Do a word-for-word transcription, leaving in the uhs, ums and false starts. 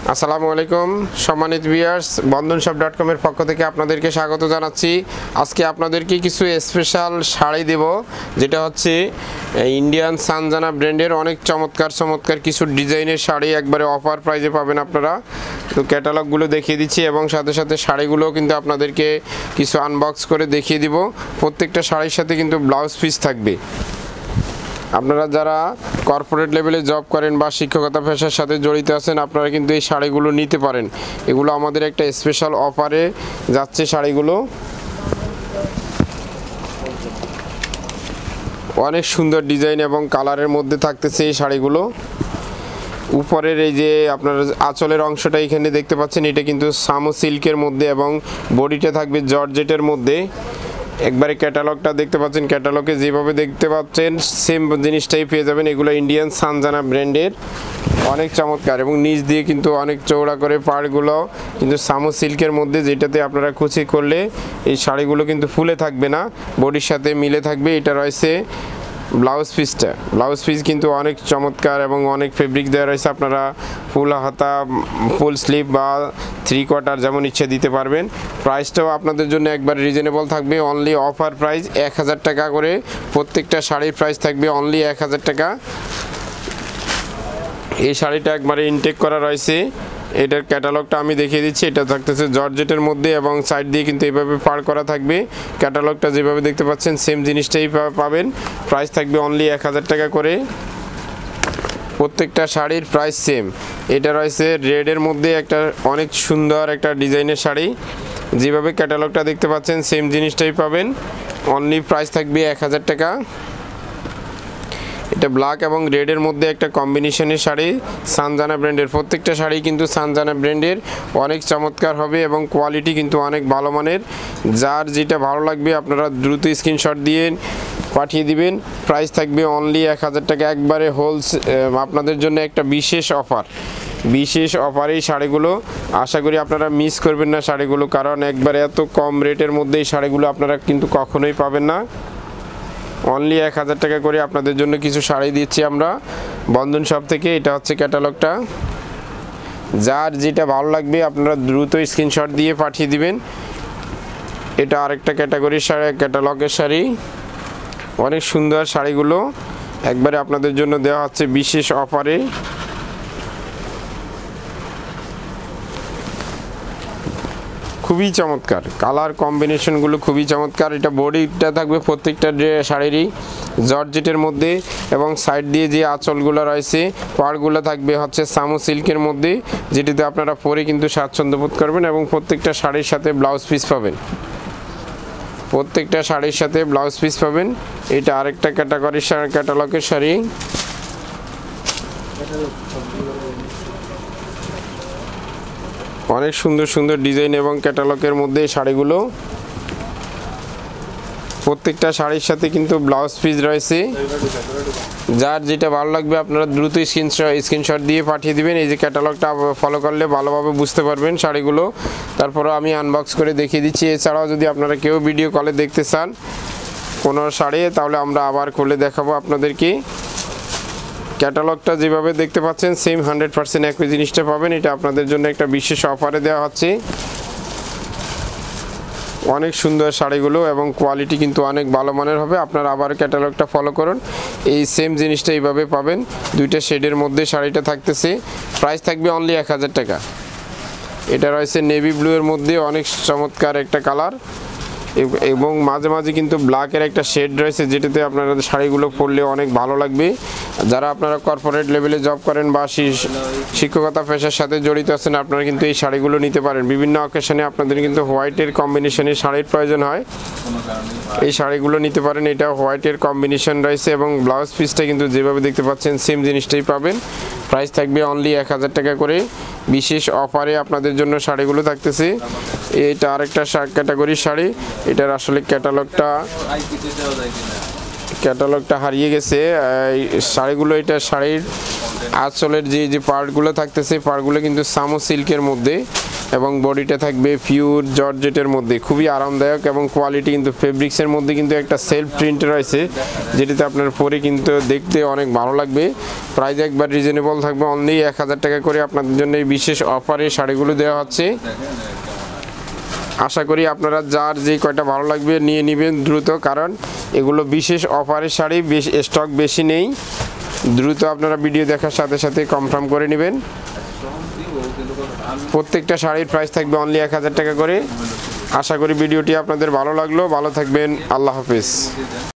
আসসালামু আলাইকুম সম্মানিত viewers, Bandhan shop dot com এর পক্ষ থেকে আপনাদেরকে স্বাগত জানাচ্ছি। আজকে আপনাদেরকে কিছু স্পেশাল শাড়ি দেব, যেটা হচ্ছে ইন্ডিয়ান সানজানা ব্র্যান্ডের অনেক চমৎকার চমৎকার কিছু ডিজাইনের শাড়ি একবারে অফার প্রাইজে পাবেন আপনারা। তো ক্যাটালগুলো দেখিয়ে দিচ্ছি এবং সাথে সাথে শাড়িগুলো কিন্তু আপনাদেরকে কিছু আনবক্স করে দেখিয়ে দিব। প্রত্যেকটা শাড়ির সাথে কিন্তু ব্লাউজ পিস থাকবে। আপনারা যারা কর্পোরেট লেভেলে জব করেন বা শিক্ষকতা পেশার সাথে জড়িত আছেন, আপনারা কিন্তু এই শাড়িগুলো নিতে পারেন। এগুলো আমাদের একটা স্পেশাল অফারে যাচ্ছে। শাড়িগুলো অনেক সুন্দর ডিজাইন এবং কালারের মধ্যে থাকতেছে এই শাড়িগুলো। উপরের এই যে আপনার আঁচলের অংশটা এখানে দেখতে পাচ্ছেন, এটা কিন্তু সামো সিল্কের মধ্যে এবং বডিটা থাকবে জর্জেটের মধ্যে। একবারে ক্যাটালগটা দেখতে পাচ্ছেন, ক্যাটালগে যেভাবে দেখতে পাচ্ছেন সেম জিনিসটাই পেয়ে যাবেন। এগুলো ইন্ডিয়ান সানজানা ব্র্যান্ডের, অনেক চমৎকার এবং নিচ দিয়ে কিন্তু অনেক চৌড়া করে পাড়গুলো কিন্তু সামো সিল্কের মধ্যে, যেটাতে আপনারা কুচি করলে এই শাড়িগুলো কিন্তু ফুলে থাকবে না, বডির সাথে মিলে থাকবে। এটা রয়েছে ব্লাউজ পিসটা। ব্লাউজ পিস কিন্তু অনেক চমৎকার এবং অনেক ফেব্রিক দেওয়া রয়েছে। আপনারা ফুল হাতা, ফুল স্লিভ বা থ্রি কোয়ার্টার যেমন ইচ্ছে দিতে পারবেন। প্রাইসটাও আপনাদের জন্য একবার রিজনেবল থাকবে, অনলি অফার প্রাইস এক হাজার টাকা করে। প্রত্যেকটা শাড়ির প্রাইস থাকবে অনলি এক হাজার টাকা। এই শাড়িটা একবারে ইনটেক করা রয়েছে। এটার ক্যাটালগটা আমি দেখিয়ে দিচ্ছি। এটা থাকতেছে জর্জেটের মধ্যে এবং সাইড দিয়ে কিন্তু এইভাবে পার করা থাকবে। ক্যাটালগটা যেভাবে দেখতে পাচ্ছেন সেম জিনিসটাই পাবেন। প্রাইস থাকবে অনলি এক হাজার টাকা করে। প্রত্যেকটা শাড়ির প্রাইস সেম। এটা রয়েছে রেডের মধ্যে একটা অনেক সুন্দর একটা ডিজাইনের শাড়ি। যেভাবে ক্যাটালগটা দেখতে পাচ্ছেন সেম জিনিসটাই পাবেন। অনলি প্রাইস থাকবে এক হাজার টাকা। এটা ব্ল্যাক এবং রেডের মধ্যে একটা কম্বিনেশনের শাড়ি, সানজানা ব্র্যান্ডের। প্রত্যেকটা শাড়ি কিন্তু সানজানা ব্র্যান্ডের, অনেক চমৎকার হবে এবং কোয়ালিটি কিন্তু অনেক ভালো মানের। যার যেটা ভালো লাগবে আপনারা দ্রুত স্ক্রিনশট দিয়ে পাঠিয়ে দিবেন। প্রাইস থাকবে অনলি এক হাজার টাকা। একবারে হোলস আপনাদের জন্য একটা বিশেষ অফার, বিশেষ অফার এই শাড়িগুলো। আশা করি আপনারা মিস করবেন না শাড়িগুলো, কারণ একবারে এত কম রেটের মধ্যে এই শাড়িগুলো আপনারা কিন্তু কখনোই পাবেন না। অনলি এক হাজার টাকা করে আপনাদের জন্য কিছু শাড়ি দিচ্ছি আমরা বন্ধন শপ থেকে। এটা হচ্ছে ক্যাটালগটা। যার যেটা ভালো লাগবে আপনারা দ্রুত স্ক্রিনশট দিয়ে পাঠিয়ে দিবেন। এটা আরেকটা ক্যাটাগরির শাড়ি, ক্যাটালগের শাড়ি। অনেক সুন্দর শাড়িগুলো একবারে আপনাদের জন্য দেওয়া হচ্ছে বিশেষ অফারে। খুবই চমৎকার কালার কম্বিনেশনগুলো, খুবই চমৎকার। এটা বডিটা থাকবে প্রত্যেকটা শাড়িরই জর্জেটের মধ্যে এবং সাইড দিয়ে যে আঁচলগুলো রয়েছে পাড়গুলো থাকবে হচ্ছে সামো সিল্কের মধ্যে, যেটিতে আপনারা পরে কিন্তু স্বাচ্ছন্দ্য বোধ করবেন। এবং প্রত্যেকটা শাড়ির সাথে ব্লাউজ পিস পাবেন। প্রত্যেকটা শাড়ির সাথে ব্লাউজ পিস পাবেন। এটা আরেকটা ক্যাটাগরির ক্যাটালগের শাড়ি। অনেক সুন্দর সুন্দর ডিজাইন এবং ক্যাটালগের মধ্যে এই শাড়িগুলো। প্রত্যেকটা শাড়ির সাথে কিন্তু ব্লাউজ পিস রয়েছে। যার যেটা ভালো লাগবে আপনারা দ্রুত স্ক্রিনশট স্ক্রিনশট দিয়ে পাঠিয়ে দিবেন। এই যে ক্যাটালগটা ফলো করলে ভালোভাবে বুঝতে পারবেন শাড়িগুলো। তারপরে আমি আনবক্স করে দেখিয়ে দিচ্ছি। এছাড়াও যদি আপনারা কেউ ভিডিও কলে দেখতে চান কোনো শাড়ি, তাহলে আমরা আবার খুলে দেখাবো আপনাদেরকে। ক্যাটালগটা যেভাবে দেখতে পাচ্ছেন সেম হান্ড্রেড পার্সেন্ট একই জিনিসটা পাবেন। এটা আপনাদের জন্য একটা বিশেষ অফারে দেওয়া হচ্ছে। অনেক সুন্দর শাড়িগুলো এবং কোয়ালিটি কিন্তু অনেক ভালো মানের হবে। আপনারা আবার ক্যাটালগটা ফলো করুন, এই সেম জিনিসটা এইভাবে পাবেন। দুইটা শেডের মধ্যে শাড়িটা থাকতেছে। প্রাইস থাকবে অনলি এক হাজার টাকা। এটা রয়েছে নেভি ব্লু এর মধ্যে, অনেক চমৎকার একটা কালার এবং মাঝে মাঝে কিন্তু ব্ল্যাকের একটা শেড রয়েছে, যেটাতে আপনারা শাড়িগুলো পরলে অনেক ভালো লাগবে। যারা আপনারা কর্পোরেট লেভেলে জব করেন বা শিক্ষকতা পেশার সাথে জড়িত আছেন, আপনারা কিন্তু এই শাড়িগুলো নিতে পারেন। বিভিন্ন অকেশনে আপনাদের কিন্তু হোয়াইটের কম্বিনেশনের শাড়ির প্রয়োজন হয়, এই শাড়িগুলো নিতে পারেন। এটা হোয়াইটের কম্বিনেশন রয়েছে এবং ব্লাউজ পিসটা কিন্তু যেভাবে দেখতে পাচ্ছেন সেম জিনিসটাই পাবেন। প্রাইস থাকবে অনলি এক হাজার টাকা করে। বিশেষ অফারে আপনাদের জন্য শাড়িগুলো থাকতেছে। এটা আরেকটা ক্যাটাগরির শাড়ি। এটার আসলে ক্যাটালগটা ক্যাটালগটা হারিয়ে গেছে। এই শাড়িগুলো, এটা শাড়ির আঁচলের যে যে পার্টগুলো থাকতেছে পার্টগুলো কিন্তু সামো সিল্কের মধ্যে এবং বডিটা থাকবে পিওর জর্জেটের মধ্যে, খুবই আরামদায়ক এবং কোয়ালিটি কিন্তু ফেব্রিক্সের মধ্যে কিন্তু একটা সেলফ প্রিন্ট রয়েছে, যেটাতে আপনার পরে কিন্তু দেখতে অনেক ভালো লাগবে। প্রাইস একবার রিজনেবল থাকবে, অনলি এক হাজার টাকা করে আপনাদের জন্য এই বিশেষ অফারে শাড়িগুলো দেওয়া হচ্ছে। আশা করি আপনারা যার যে কয়টা ভালো লাগবে নিয়ে নেবেন দ্রুত, কারণ এগুলো বিশেষ অফারের শাড়ি, বেশ স্টক বেশি নেই। দ্রুত আপনারা ভিডিও দেখার সাথে সাথে কনফার্ম করে নেবেন। প্রত্যেকটা শাড়ির প্রাইস থাকবে অনলি এক হাজার টাকা করে। আশা করি ভিডিওটি আপনাদের ভালো লাগলো। ভালো থাকবেন, আল্লাহ হাফেজ।